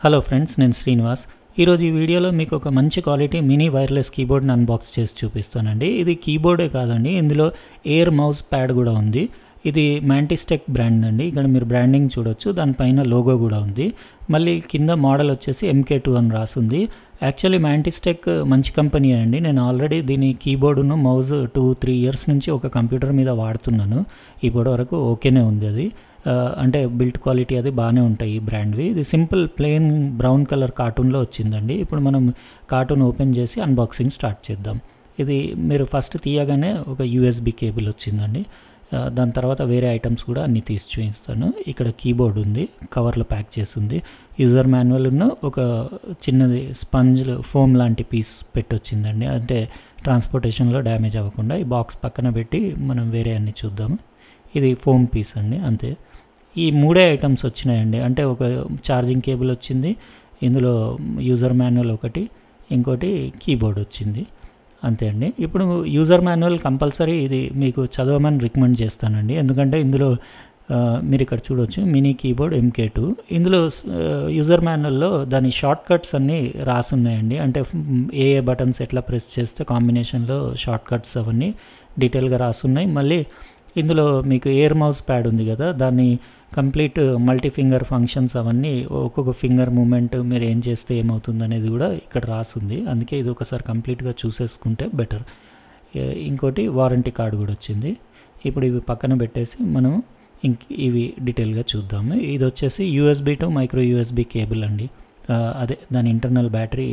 Hello friends, నేను శ్రీనివాస్. ఈరోజు ఈ వీడియోలో మీకు ఒక మంచి క్వాలిటీ మినీ వైర్లెస్ కీబోర్డ్ని అన్బాక్స్ చేసి చూపిస్తానండి. ఇది కీబోర్డే కాదండి, ఇందులో ఎయిర్ మౌస్ ప్యాడ్ కూడా ఉంది. ఇది మ్యాంటిస్టెక్ బ్రాండ్ అండి. ఇక్కడ మీరు బ్రాండింగ్ చూడొచ్చు, దానిపైన లోగో కూడా ఉంది. మళ్ళీ కింద మోడల్ వచ్చేసి MK2 అని రాసుంది. యాక్చువల్లీ మ్యాంటిస్టెక్ మంచి కంపెనీ అండి. నేను ఆల్రెడీ దీని కీబోర్డును మౌజ్ 2-3 ఇయర్స్ నుంచి ఒక కంప్యూటర్ మీద వాడుతున్నాను. ఇప్పటి వరకు ఓకేనే ఉంది అది. అంటే బిల్ట్ క్వాలిటీ అది బాగానే ఉంటాయి ఈ బ్రాండ్వి. ఇది సింపుల్ ప్లెయిన్ బ్రౌన్ కలర్ కార్టూన్లో వచ్చిందండి. ఇప్పుడు మనం కార్టూన్ ఓపెన్ చేసి అన్బాక్సింగ్ స్టార్ట్ చేద్దాం. ఇది మీరు ఫస్ట్ తీయగానే ఒక USB కేబుల్ వచ్చిందండి. దాని తర్వాత వేరే ఐటమ్స్ కూడా అన్నీ తీసి చూపిస్తాను. ఇక్కడ కీబోర్డ్ ఉంది, కవర్లో ప్యాక్ చేసి ఉంది. యూజర్ మాన్యువల్ ఉన్న ఒక చిన్నది స్పంజ్ ఫోమ్ లాంటి పీస్ పెట్టొచ్చిందండి, అంటే ట్రాన్స్పోర్టేషన్లో డ్యామేజ్ అవ్వకుండా. ఈ బాక్స్ పక్కన పెట్టి మనం వేరే అన్నీ చూద్దాము. ఇది ఫోమ్ పీస్ అండి, అంతే. ఈ మూడే ఐటమ్స్ వచ్చినాయండి. అంటే ఒక ఛార్జింగ్ కేబుల్ వచ్చింది, ఇందులో యూజర్ మాన్యువల్ ఒకటి, ఇంకోటి కీబోర్డ్ వచ్చింది, అంతే అండి. ఇప్పుడు యూజర్ మాన్యువల్ కంపల్సరీ ఇది మీకు చదవమని రికమెండ్ చేస్తానండి. ఎందుకంటే ఇందులో మీరు ఇక్కడ చూడవచ్చు మినీ కీబోర్డ్ MK2. ఇందులో యూజర్ మాన్యువల్లో దాని షార్ట్ కట్స్ అన్నీ రాసున్నాయండి. అంటే ఏ బటన్స్ ఎట్లా ప్రెస్ చేస్తే కాంబినేషన్లో షార్ట్ కట్స్ అవన్నీ డీటెయిల్గా రాసున్నాయి. మళ్ళీ ఇందులో మీకు ఎయిర్ మౌస్ ప్యాడ్ ఉంది కదా, దాన్ని కంప్లీట్ మల్టీ ఫింగర్ ఫంక్షన్స్ అవన్నీ ఒక్కొక్క ఫింగర్ మూమెంట్ మీరు ఏం చేస్తే ఏమవుతుంది అనేది కూడా ఇక్కడ రాసుంది. అందుకే ఇది ఒకసారి కంప్లీట్గా చూసేసుకుంటే బెటర్. ఇంకోటి వారంటీ కార్డు కూడా వచ్చింది. ఇప్పుడు ఇవి పక్కన పెట్టేసి మనం ఇవి డీటెయిల్గా చూద్దాము. ఇది వచ్చేసి USB to micro USB cable అండి. అదే దాని ఇంటర్నల్ బ్యాటరీ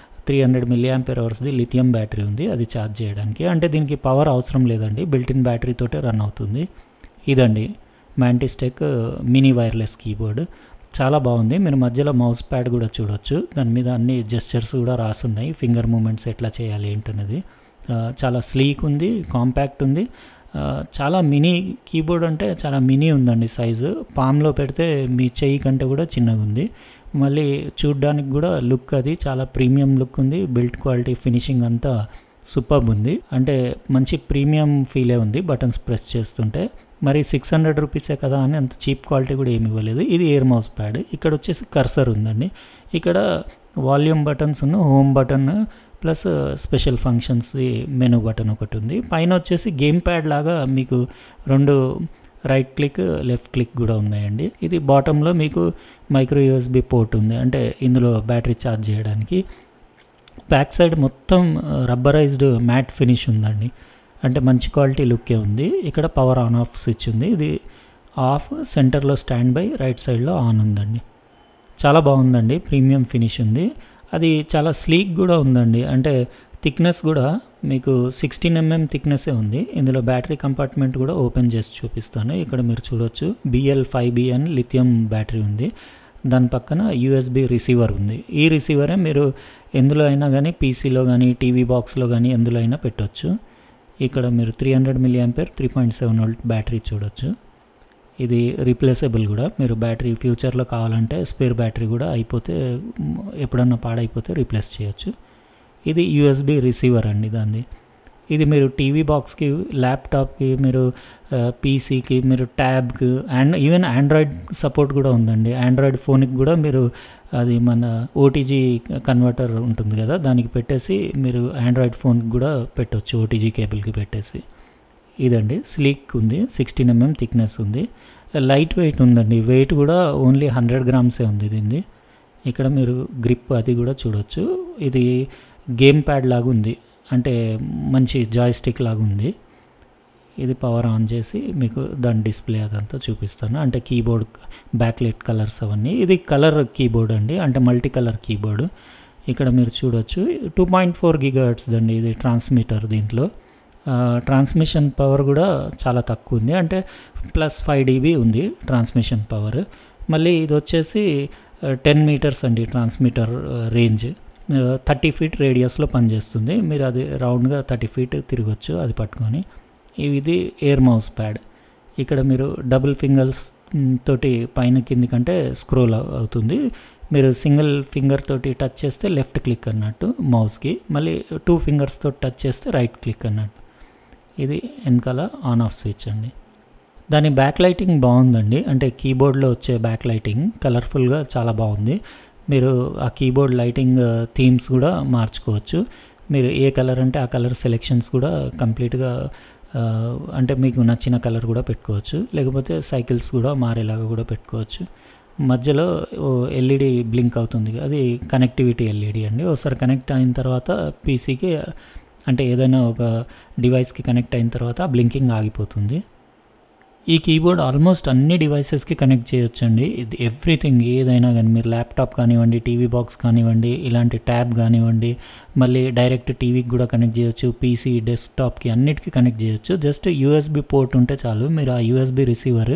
300 mAhది లిథియం బ్యాటరీ ఉంది, అది ఛార్జ్ చేయడానికి. అంటే దీనికి పవర్ అవసరం లేదండి, బిల్టిన్ బ్యాటరీతోటే రన్ అవుతుంది. ఇదండి మ్యాంటిస్టెక్ మినీ వైర్లెస్ కీబోర్డ్, చాలా బాగుంది. మీరు మధ్యలో మౌస్ ప్యాడ్ కూడా చూడొచ్చు, దాని మీద అన్ని జెస్చర్స్ కూడా రాసున్నాయి, ఫింగర్ మూమెంట్స్ ఎట్లా చేయాలి ఏంటనేది. చాలా స్లీక్ ఉంది, కాంపాక్ట్ ఉంది. చాలా మినీ కీబోర్డ్, అంటే చాలా మినీ ఉందండి సైజు. పామ్లో పెడితే మీ చెయ్యి కంటే కూడా చిన్నగా ఉంది. మళ్ళీ చూడ్డానికి కూడా లుక్ అది చాలా ప్రీమియం లుక్ ఉంది. బిల్ట్ క్వాలిటీ, ఫినిషింగ్ అంతా సూపర్బ్ ఉంది. అంటే మంచి ప్రీమియం ఫీలే ఉంది బటన్స్ ప్రెస్ చేస్తుంటే. మరి 600 రూపీసే కదా అని అంత చీప్ క్వాలిటీ కూడా ఏమి ఇవ్వలేదు. ఇది ఎయిర్ మౌస్ ప్యాడ్. ఇక్కడ వచ్చేసి కర్సర్ ఉందండి. ఇక్కడ వాల్యూమ్ బటన్స్ ఉన్న home button plus special functions menu button ఒకటి ఉంది. పైన వచ్చేసి గేమ్ ప్యాడ్ లాగా మీకు 2 రైట్ క్లిక్, లెఫ్ట్ క్లిక్ కూడా ఉన్నాయండి. ఇది బాటంలో మీకు మైక్రో USB పోర్ట్ ఉంది, అంటే ఇందులో బ్యాటరీ ఛార్జ్ చేయడానికి. బ్యాక్ సైడ్ మొత్తం రబ్బరైజ్డ్ మ్యాట్ ఫినిష్ ఉందండి, అంటే మంచి క్వాలిటీ లుక్కే ఉంది. ఇక్కడ పవర్ ఆన్ ఆఫ్ స్విచ్ ఉంది, ఇది ఆఫ్. సెంటర్లో స్టాండ్ బై, రైట్ సైడ్లో ఆన్ ఉందండి. చాలా బాగుందండి, ప్రీమియం ఫినిష్ ఉంది. అది చాలా స్లీక్ కూడా ఉందండి, అంటే థిక్నెస్ కూడా మీకు 16 mm థిక్నెస్సే ఉంది. ఇందులో బ్యాటరీ కంపార్ట్మెంట్ కూడా ఓపెన్ చేసి చూపిస్తాను. ఇక్కడ మీరు చూడొచ్చు BL5B అని లిథియం బ్యాటరీ ఉంది. దాని పక్కన USB రిసీవర్ ఉంది. ఈ రిసీవరే మీరు ఎందులో అయినా కానీ, పీసీలో కానీ, టీవీ బాక్స్లో కానీ ఎందులో అయినా పెట్టవచ్చు. ఇక్కడ మీరు 300 mAh 3.7V బ్యాటరీ చూడొచ్చు. ఇది రీప్లేసబుల్ కూడా. మీరు బ్యాటరీ ఫ్యూచర్లో కావాలంటే స్పేర్ బ్యాటరీ కూడా అయిపోతే, ఎప్పుడన్నా పాడైపోతే రీప్లేస్ చేయొచ్చు. ఇది USB రిసీవర్ అండి దాన్ని. ఇది మీరు టీవీ బాక్స్కి, ల్యాప్టాప్కి, మీరు పీసీకి, మీరు ట్యాబ్కి, అండ్ ఈవెన్ ఆండ్రాయిడ్ సపోర్ట్ కూడా ఉందండి. ఆండ్రాయిడ్ ఫోన్కి కూడా మీరు అది మన OTG కన్వర్టర్ ఉంటుంది కదా, దానికి పెట్టేసి మీరు ఆండ్రాయిడ్ ఫోన్కి కూడా పెట్టవచ్చు, OTG కేబుల్కి పెట్టేసి. ఇదండి, స్లీక్ ఉంది, 16 mm థిక్నెస్ ఉంది, లైట్ వెయిట్ ఉందండి. వెయిట్ కూడా ఓన్లీ 100 గ్రామ్సే ఉంది దీన్ని. ఇక్కడ మీరు గ్రిప్ అది కూడా చూడొచ్చు. ఇది గేమ్ ప్యాడ్ లాగా ఉంది, అంటే మంచి జాయ్స్టిక్ లాగా ఉంది. ఇది పవర్ ఆన్ చేసి మీకు దాని డిస్ప్లే అదంతా చూపిస్తాను, అంటే కీబోర్డ్ బ్యాక్లైట్ కలర్స్ అవన్నీ. ఇది కలర్ కీబోర్డ్ అండి, అంటే మల్టీ కలర్ కీబోర్డు. ఇక్కడ మీరు చూడొచ్చు 2.4 GHz అండి ఇది ట్రాన్స్మిటర్. దీంట్లో ట్రాన్స్మిషన్ పవర్ కూడా చాలా తక్కువ ఉంది, అంటే +5 dB ఉంది ట్రాన్స్మిషన్ పవర్. మళ్ళీ ఇది వచ్చేసి 10 మీటర్స్ అండి ట్రాన్స్మిటర్ రేంజ్. 30 feet రేడియస్లో పనిచేస్తుంది. మీరు అది రౌండ్గా 30 feet తిరగచ్చు అది పట్టుకొని. ఇది ఎయిర్ మౌస్ ప్యాడ్. ఇక్కడ మీరు డబుల్ ఫింగర్స్ తోటి పైన కింది కంటే స్క్రోల్ అవుతుంది. మీరు సింగిల్ ఫింగర్ తోటి టచ్ చేస్తే లెఫ్ట్ క్లిక్ అన్నట్టు మౌస్కి, మళ్ళీ 2 fingers తోటి టచ్ చేస్తే రైట్ క్లిక్ అన్నట్టు. ఇది వెనకాల ఆన్ ఆఫ్ స్విచ్ అండి. దాని బ్యాక్ లైటింగ్ బాగుందండి, అంటే కీబోర్డ్లో వచ్చే బ్యాక్ లైటింగ్ కలర్ఫుల్గా చాలా బాగుంది. మీరు ఆ కీబోర్డ్ లైటింగ్ థీమ్స్ కూడా మార్చుకోవచ్చు. మీరు ఏ కలర్ అంటే ఆ కలర్ సెలెక్షన్స్ కూడా కంప్లీట్గా అంటే మీకు నచ్చిన కలర్ కూడా పెట్టుకోవచ్చు. లేకపోతే సైకిల్స్ కూడా మారేలాగా కూడా పెట్టుకోవచ్చు. మధ్యలో ఎల్ఈడి బ్లింక్ అవుతుంది, అది కనెక్టివిటీ ఎల్ఈడి అండి. ఒకసారి కనెక్ట్ అయిన తర్వాత పీసీకి అంటే ఏదైనా ఒక డివైస్కి కనెక్ట్ అయిన తర్వాత బ్లింకింగ్ ఆగిపోతుంది. ఈ కీబోర్డ్ ఆల్మోస్ట్ అన్ని డివైసెస్కి కనెక్ట్ చేయొచ్చండి. ఇది ఎవ్రీథింగ్ ఏదైనా కానీ, మీరు ల్యాప్టాప్ కానివ్వండి, టీవీ బాక్స్ కానివ్వండి, ఇలాంటి ట్యాబ్ కానివ్వండి, మళ్ళీ డైరెక్ట్ టీవీకి కూడా కనెక్ట్ చేయొచ్చు, పీసీ డెస్క్టాప్కి అన్నిటికీ కనెక్ట్ చేయొచ్చు. జస్ట్ యూఎస్బి పోర్ట్ ఉంటే చాలు. మీరు ఆ యూఎస్బి రిసీవర్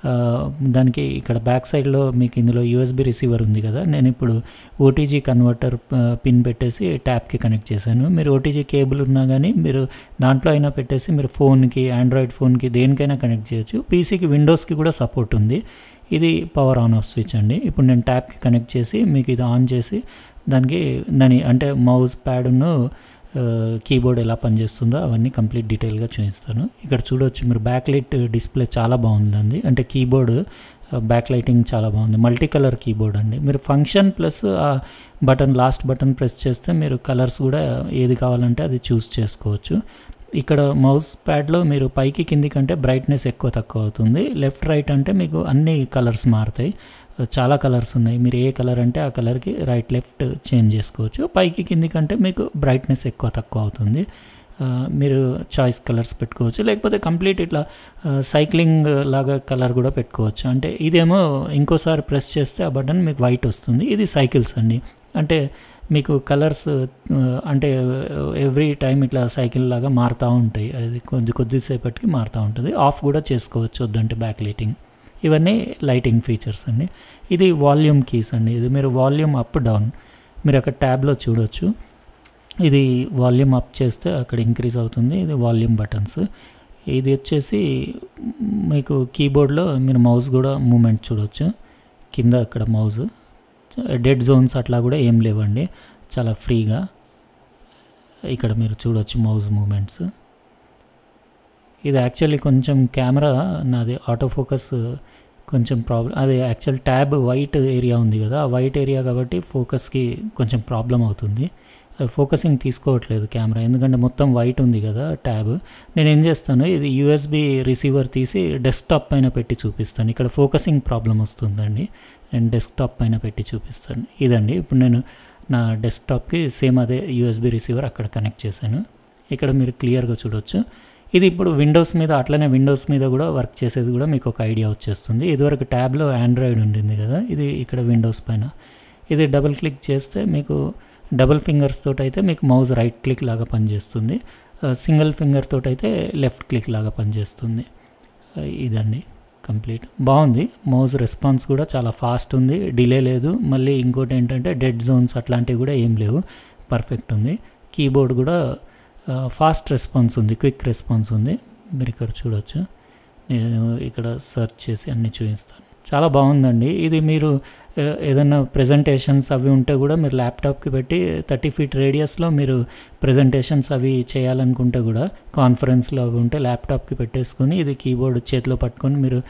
దానికి ఇక్కడ బ్యాక్ సైడ్లో మీకు ఇందులో యూఎస్బి రిసీవర్ ఉంది కదా, నేను ఇప్పుడు ఓటీజీ కన్వర్టర్ పిన్ పెట్టేసి ట్యాబ్కి కనెక్ట్ చేశాను. మీరు ఓటీజీ కేబుల్ ఉన్నా కానీ మీరు దాంట్లో అయినా పెట్టేసి మీరు ఫోన్కి, ఆండ్రాయిడ్ ఫోన్కి దేనికైనా కనెక్ట్ చేయొచ్చు. పీసీకి, విండోస్కి కూడా సపోర్ట్ ఉంది. ఇది పవర్ ఆన్ ఆఫ్ స్విచ్ అండి. ఇప్పుడు నేను ట్యాబ్కి కనెక్ట్ చేసి మీకు ఇది ఆన్ చేసి దాని అంటే మౌస్ ప్యాడ్ను కీబోర్డ్ ఎలా పనిచేస్తుందో అవన్నీ కంప్లీట్ డీటెయిల్గా చూపిస్తాను. ఇక్కడ చూడవచ్చు మీరు బ్యాక్ లైట్ డిస్ప్లే చాలా బాగుందండి. అంటే కీబోర్డ్ బ్యాక్ లైటింగ్ చాలా బాగుంది. మల్టీ కలర్ కీబోర్డ్ అండి. మీరు ఫంక్షన్ ప్లస్ ఆ బటన్, లాస్ట్ బటన్ ప్రెస్ చేస్తే మీరు కలర్స్ కూడా ఏది కావాలంటే అది చూస్ చేసుకోవచ్చు. ఇక్కడ మౌస్ ప్యాడ్లో మీరు పైకి కింది కంటే బ్రైట్నెస్ ఎక్కువ తక్కువ అవుతుంది. లెఫ్ట్ రైట్ అంటే మీకు అన్ని కలర్స్ మారుతాయి. చాలా కలర్స్ ఉన్నాయి. మీరు ఏ కలర్ అంటే ఆ కలర్కి రైట్ లెఫ్ట్ చేంజ్ చేసుకోవచ్చు. పైకి కింది కంటే మీకు బ్రైట్నెస్ ఎక్కువ తక్కువ అవుతుంది. మీరు చాయిస్ కలర్స్ పెట్టుకోవచ్చు. లేకపోతే కంప్లీట్ ఇట్లా సైక్లింగ్ లాగా కలర్ కూడా పెట్టుకోవచ్చు. అంటే ఇదేమో ఇంకోసారి ప్రెస్ చేస్తే ఆ బటన్ మీకు వైట్ వస్తుంది. ఇది సైకిల్స్ అండి. అంటే మీకు కలర్స్ అంటే ఎవ్రీ టైం ఇట్లా సైకిల్ లాగా మారుతూ ఉంటాయి. అది కొద్దిసేపటికి మారుతూ ఉంటుంది. ఆఫ్ కూడా చేసుకోవచ్చు వద్దంటే బ్యాక్ లైటింగ్. ఇవన్నీ లైటింగ్ ఫీచర్స్ అండి. ఇది వాల్యూమ్ కీస్ అండి. ఇది మీరు వాల్యూమ్ అప్ డౌన్ మీరు అక్కడ ట్యాబ్లో చూడవచ్చు. ఇది వాల్యూమ్ అప్ చేస్తే అక్కడ ఇంక్రీజ్ అవుతుంది. ఇది వాల్యూమ్ బటన్స్. ఇది వచ్చేసి మీకు కీబోర్డ్లో మీరు మౌస్ కూడా మూమెంట్ చూడవచ్చు. కింద అక్కడ మౌస్ డెడ్ జోన్స్ అట్లా కూడా ఏం లేవండి, చాలా ఫ్రీగా ఇక్కడ మీరు చూడవచ్చు మౌస్ మూమెంట్స్. ఇది యాక్చువల్లీ కొంచెం కెమెరా నాది ఆటో ఫోకస్ కొంచెం ప్రాబ్లం. అది యాక్చువల్ ట్యాబ్ వైట్ ఏరియా ఉంది కదా, ఆ వైట్ ఏరియా కాబట్టి ఫోకస్కి కొంచెం ప్రాబ్లం అవుతుంది. ఫోకసింగ్ తీసుకోవట్లేదు కెమెరా, ఎందుకంటే మొత్తం వైట్ ఉంది కదా ట్యాబ్. నేను ఏం చేస్తాను, ఇది యూఎస్బి రిసీవర్ తీసి డెస్క్టాప్ పైన పెట్టి చూపిస్తాను. ఇక్కడ ఫోకసింగ్ ప్రాబ్లం వస్తుందండి. నేను డెస్క్టాప్ పైన పెట్టి చూపిస్తాను. ఇదండి ఇప్పుడు నేను నా డెస్క్టాప్కి సేమ్ అదే యూఎస్బి రిసీవర్ అక్కడ కనెక్ట్ చేశాను. ఇక్కడ మీరు క్లియర్గా చూడవచ్చు. ఇది ఇప్పుడు విండోస్ మీద, అట్లనే విండోస్ మీద కూడా వర్క్ చేసేది కూడా మీకు ఒక ఐడియా వచ్చేస్తుంది. ఇదివరకు ట్యాబ్లో ఆండ్రాయిడ్ ఉండింది కదా, ఇది ఇక్కడ విండోస్ పైన. ఇది డబుల్ క్లిక్ చేస్తే మీకు డబుల్ ఫింగర్స్ తోటి అయితే మీకు మౌస్ రైట్ క్లిక్ లాగా పనిచేస్తుంది. సింగిల్ ఫింగర్ తోటి అయితే లెఫ్ట్ క్లిక్ లాగా పనిచేస్తుంది. ఇదండి కంప్లీట్. బాగుంది. మౌస్ రెస్పాన్స్ కూడా చాలా ఫాస్ట్ ఉంది, డిలే లేదు. మళ్ళీ ఇంకోటి ఏంటంటే డెడ్ జోన్స్ అట్లాంటివి కూడా ఏం లేవు, పర్ఫెక్ట్ ఉంది. కీబోర్డ్ కూడా ఫాస్ట్ రెస్పాన్స్ ఉంది, క్విక్ రెస్పాన్స్ ఉంది. మీరు ఇక్కడ చూడవచ్చు. నేను ఇక్కడ సెర్చ్ చేసి అన్నీ చూపిస్తాను. చాలా బాగుందండి. ఇది మీరు ఏదైనా ప్రజెంటేషన్స్ అవి ఉంటే కూడా మీరు ల్యాప్టాప్కి పెట్టి 30 feet రేడియస్లో మీరు ప్రజెంటేషన్స్ అవి చేయాలనుకుంటే కూడా, కాన్ఫరెన్స్లో అవి ఉంటే ల్యాప్టాప్కి పెట్టేసుకొని ఇది కీబోర్డ్ చేతిలో పట్టుకొని మీరు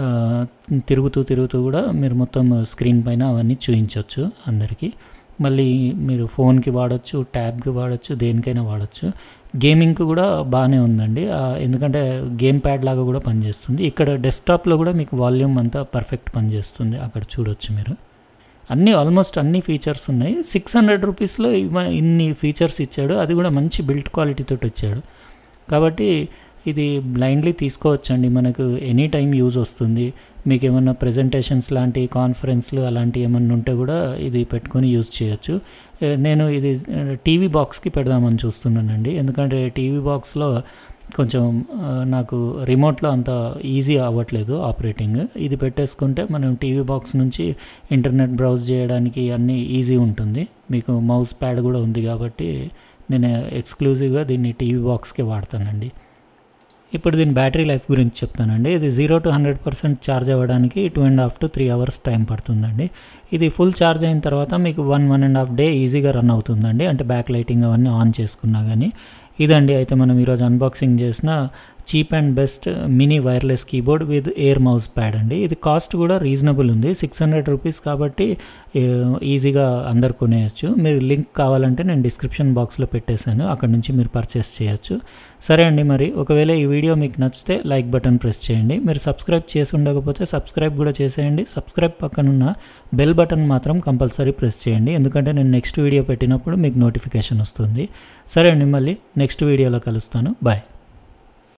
తిరుగుతూ కూడా మీరు మొత్తం స్క్రీన్ పైన అవన్నీ చూపించవచ్చు అందరికీ. మళ్ళీ మీరు ఫోన్కి వాడచ్చు, ట్యాబ్కి వాడచ్చు, దేనికైనా వాడచ్చు. గేమింగ్కి కూడా బాగానే ఉందండి, ఎందుకంటే గేమ్ ప్యాడ్ లాగా కూడా పనిచేస్తుంది. ఇక్కడ డెస్క్టాప్లో కూడా మీకు వాల్యూమ్ అంతా పర్ఫెక్ట్ పనిచేస్తుంది, అక్కడ చూడవచ్చు మీరు. ఆల్మోస్ట్ అన్ని ఫీచర్స్ ఉన్నాయి. 600 రూపీస్లో ఇన్ని ఫీచర్స్ ఇచ్చాడు, అది కూడా మంచి బిల్డ్ క్వాలిటీతో ఇచ్చాడు. కాబట్టి ఇది బ్లైండ్లీ తీసుకోవచ్చండి, మనకు ఎనీ టైం యూజ్ వస్తుంది. మీకు ఏమన్నా ప్రజెంటేషన్స్ లాంటి, కాన్ఫరెన్స్లు అలాంటివి ఏమన్నా ఉంటే కూడా ఇది పెట్టుకొని యూజ్ చేయొచ్చు. నేను ఇది టీవీ బాక్స్కి పెడదామని చూస్తున్నానండి, ఎందుకంటే టీవీ బాక్స్లో కొంచెం నాకు రిమోట్లో అంత ఈజీ అవ్వట్లేదు ఆపరేటింగ్. ఇది పెట్టేసుకుంటే మనం టీవీ బాక్స్ నుంచి ఇంటర్నెట్ బ్రౌజ్ చేయడానికి అన్నీ ఈజీ ఉంటుంది. మీకు మౌస్ ప్యాడ్ కూడా ఉంది కాబట్టి నేను ఎక్స్క్లూజివ్గా దీన్ని టీవీ బాక్స్కే వాడతానండి. ఇప్పుడు దీని బ్యాటరీ లైఫ్ గురించి చెప్తానండి. ఇది 0 to 100% ఛార్జ్ అవ్వడానికి 2.5 to 3 hours టైం పడుతుందండి. ఇది ఫుల్ ఛార్జ్ అయిన తర్వాత మీకు 1.5 day ఈజీగా రన్ అవుతుందండి, అంటే బ్యాక్ లైటింగ్ అవన్నీ ఆన్ చేసుకున్నా కానీ. ఇదండి అయితే మనం ఈరోజు అన్బాక్సింగ్ చేసిన cheap and best mini wireless keyboard with air mouse pad అండి. ఇది కాస్ట్ కూడా రీజనబుల్ ఉంది, 600 రూపీస్ కాబట్టి ఈజీగా అందరు కొనేయచ్చు. మీరు లింక్ కావాలంటే నేను డిస్క్రిప్షన్ బాక్స్లో పెట్టేశాను, అక్కడ నుంచి మీరు పర్చేస్ చేయొచ్చు. సరే అండి, మరి ఒకవేళ ఈ వీడియో మీకు నచ్చితే లైక్ బటన్ ప్రెస్ చేయండి. మీరు సబ్స్క్రైబ్ చేసి ఉండకపోతే సబ్స్క్రైబ్ కూడా చేసేయండి. సబ్స్క్రైబ్ పక్కనున్న బెల్ బటన్ మాత్రం కంపల్సరీ ప్రెస్ చేయండి, ఎందుకంటే నేను నెక్స్ట్ వీడియో పెట్టినప్పుడు మీకు నోటిఫికేషన్ వస్తుంది. సరే అండి, మళ్ళీ నెక్స్ట్ వీడియోలో కలుస్తాను. బాయ్.